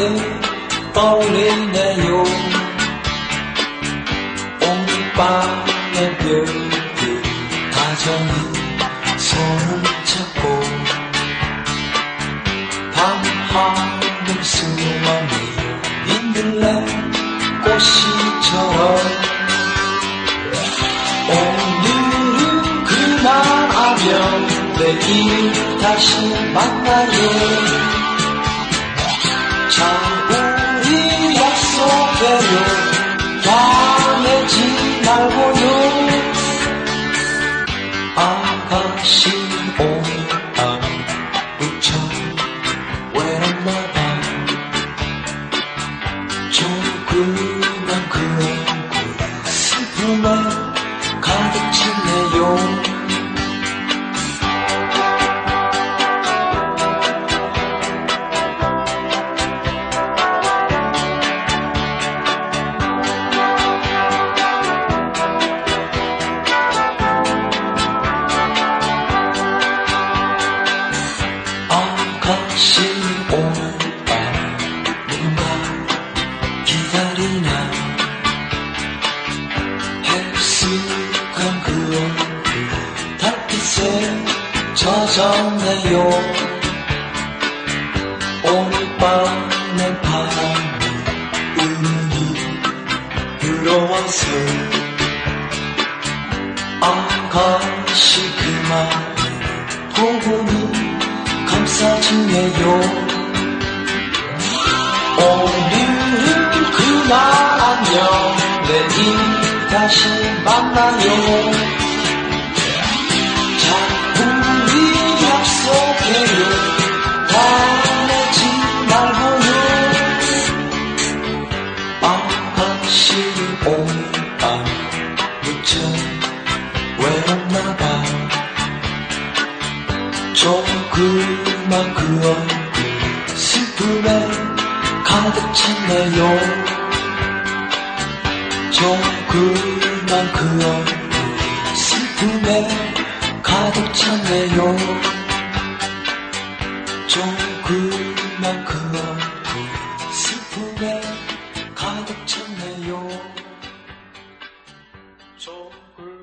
떠올리네요. 오늘 밤의 별들 다정히 손을 잡고 밤하늘 수많은 민들레 꽃이처럼 오늘은 그만하면 내일 다시 만나요. 자 우리 약속해요. 화내지 말고요. 아가씨 오늘 밤 무척 외롭나봐. 조그만 그 얼굴 슬픔에 가득 찼네요. 아가씨 오늘 밤 누군가 기다리나. 헬스한 그 얼굴 달빛에 젖었네요. 오늘 밤의 바람이 은은히 불어와서 아가씨 그만을 보고는 감싸주네요. 오늘은 그만 안녕. 내일 다시 만나요. 자 우리 약속해요. 화내지 말고요. 아가씨 오늘 밤 무척 외롭나봐. 조그만 그 얼굴 슬픔에 가득 찼네요. 조그만 그 얼굴 슬픔에 가득 찼네요. 조그만 그 얼굴 슬픔에 가득 찼네요. 조그만